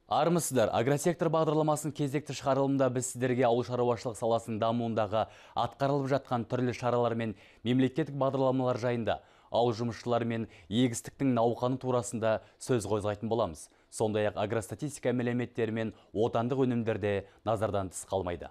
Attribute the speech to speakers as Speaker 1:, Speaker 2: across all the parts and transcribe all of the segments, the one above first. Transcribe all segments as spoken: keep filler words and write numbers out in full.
Speaker 1: Армысыздар, агросектор бағдарламасының кезекті шығарылымында біз сіздерге ауыл шаруашылық саласының дамуындағы атқарылып жатқан түрлі шаралар мен мемлекеттік бағдарламалар жайында, ауыл жұмысшылары мен егістіктің науқаны турасында сөз қозғайтын боламыз. Сондай-ақ агростатистика мәліметтері мен отандық өнімдерде назардан тыс қалмайды.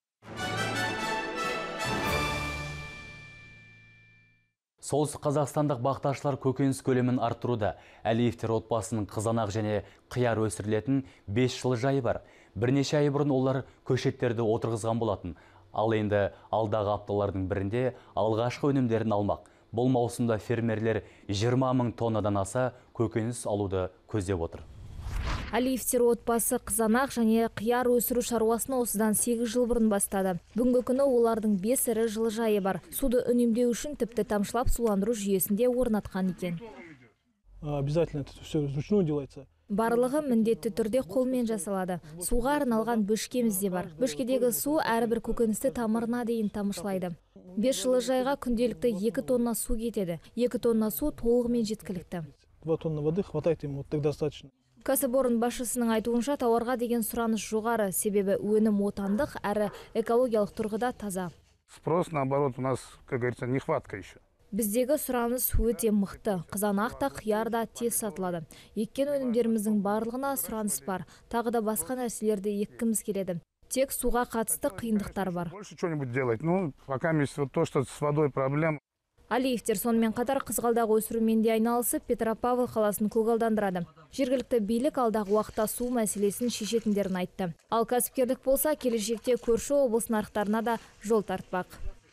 Speaker 1: Солтүстік қазақстандық бақташылар көкөніс көлемін арттыруда. Әлиевтер отбасының қызанақ және қияр өсірілетін бес жылыжайы бар. Бірнеше ай бұрын олар көшеттерді отырғызған болатын. Ал енді алдағы апталардың бірінде алғашқы өнімдерін алмақ. Бұл маусымда фермерлер жиырма мың тоннадан аса көкөніс алуды көздеп отыр.
Speaker 2: Әлиевтер отбасы қызанақ және қияр өсіру шаруасын осыдан сегіз жыл бұрын бастады. Бүгінгі күні олардың бес ірі жылыжайы бар. Суды үнемдеу үшін тіпті тамшылап суландыру жүйесінде орнатқан екен.
Speaker 3: Обязательно это все вручную делается.
Speaker 2: Барлығы міндетті түрде қолмен жасалады. Суға арналған бөшкеміз де бар. Бөшкедегі су әрбір көкөністі тамырына дейін тамшылайды. бес жылыжайға күнделікті екі тонна су кетеді. екі тонна су толығымен жеткілікті.
Speaker 3: два тонны воды хватает им, вот так достаточно.
Speaker 2: Кәсіпорын басшысының айтуынша тауарға деген сұраныс жоғары, себебі өнім отандық әрі экологиялық тұрғыда таза.
Speaker 4: Спрос, наоборот, у нас, как говорится, нехватка еще.
Speaker 2: Біздегі сұраныс өте мықты. Қызанақ та, қияр да тез сатылады. Еккен өнімдеріміздің барлығына сұраныс бар. Тағы да басқа нәрселерді еккіміз келеді. Тек суға қатысты қиындықтар бар.
Speaker 4: Больше что-нибудь делать. Ну, пока есть вот то, что с водой проблем.
Speaker 2: Әлиевтер сонымен қатар қызғалдағы өсірумен де айналысып, Петропавл қаласын көгалдандырады. Жергілікті билік алдағы уақытта су мәселесін шешетіндерін айтты. Ал кәсіпкерлік болса, келешекте көрші облыс нарықтарына да жол тартпақ.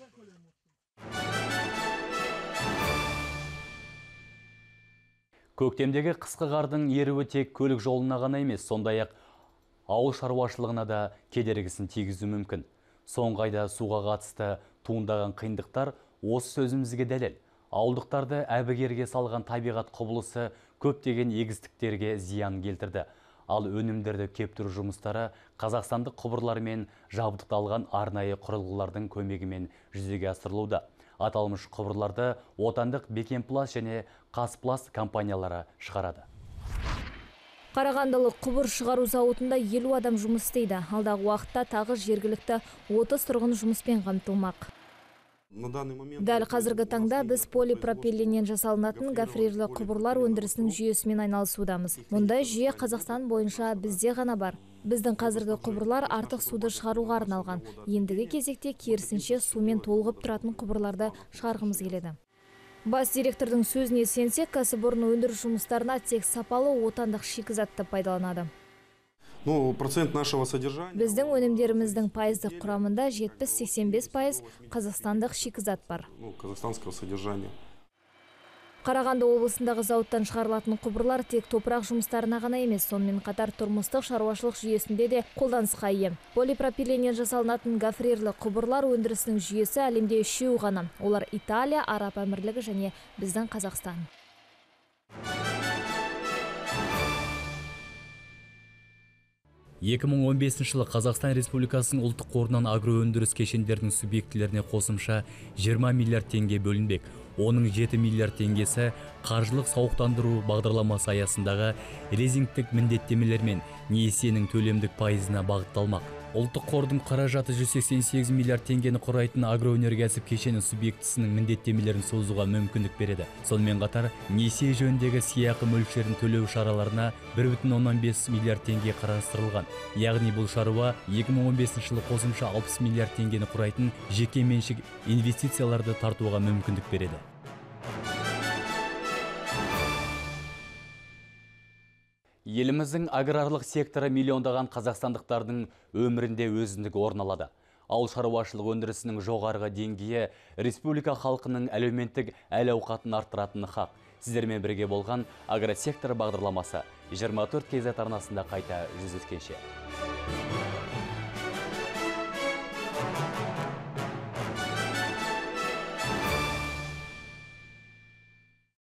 Speaker 1: Көктемдегі қысқы қардың еруі тек көлік жолына ғана емес, сондай-ақ ауыл шаруашылығына да кедергісін тигізуі мүмкін. Соңғы айда суға қатысты туындаған қиындықтар осы сөзімізге дәлел. Ауылдықтарды әбігерге салған табиғат құбылысы көптеген егістіктерге зиян келтірді. Ал өнімдерді кептіру жұмыстары қазақстандық құбырлармен жабдықталған арнайы құрылғылардың көмегімен жүзеге асырылуда. Аталмыш құбырларды отандық Бекемпласт және Қазпласт компаниялары шығарады.
Speaker 2: Қарағандылық құбыр шығару зауытында елу адам жұмыс істейді. Алдағы уақытта тағы жергілікті отыз тұрғын жұмыспен қамтылмақ. Дәл қазіргі таңда біз полипропиленнен жасалынатын гофрирлі құбырлар өндірісінің жүйесімен айналысудамыз. Мұндай жүйе Қазақстан бойынша бізде ғана бар. Біздің қазіргі құбырлар артық суды шығаруға арналған. Ендігі кезекте керісінше сумен толығып тұратын құбырларды шығарғымыз келеді. Бас директордың сөзіне сенсек, кәсіпорын өндіріс жұмыстарына тек сапалы отандық шикізатты пайдаланады.
Speaker 5: Ну, процент нашего содержания.
Speaker 2: Біздің өнімдеріміздің пайыздық құрамында жетпіс-сексен бес пайыз қазақстандық шикізат бар.
Speaker 5: Ну, казахстанского содержания.
Speaker 2: Қарағанды облысындағы зауыттан шығарылатын құбырлар тек топырақ жұмыстарына ғана емес, сонымен қатар тұрмыстық шаруашылық жүйесінде де қолданысқа ие. Полипропиленнен жасалынатын гофрирлі құбырлар өндірісінің жүйесі әлемде үшеу ғана. Олар Италия, Араб Әмірлігі және біздің Қазақстан.
Speaker 1: екі мың он бесінші жылы Қазақстан Республикасының ұлттық қорынан агроөндіріс кешендерінің субъектілеріне қосымша жиырма миллиард теңге бөлінбек. Оның жеті миллиард теңгесі қаржылық сауықтандыру бағдарламасы аясындағы лизингтік міндеттемелер мен несиенің төлемдік пайызына бағытталмақ. Ұлттық қордың қаражаты жүз сексен сегіз миллиард теңгені құрайтын агроөнеркәсіп кешені субъектісінің міндеттемелерін созуға мүмкіндік береді. Сонымен қатар несие жөніндегі сыйақы мөлшерін төлеу шараларына бір бүтін оннан бес миллиард теңге қарастырылған. Яғни бұл шаруа екі мың он бесінші жылы қосымша алпыс миллиард теңгені құрайтын жеке меншік инвестицияларды тартуға мүмкіндік береді. Еліміздің аграрлық секторы миллиондаған қазақстандықтардың өмірінде өзіндік орын алады. Ауыл шаруашылық өндірісінің жоғарғы деңгейі республика халқының әлеуметтік әл-ауқатын арттыратыны хақ. Сіздермен бірге болған агросектор бағдарламасы жиырма төрт кз арнасында қайта жүздескенше.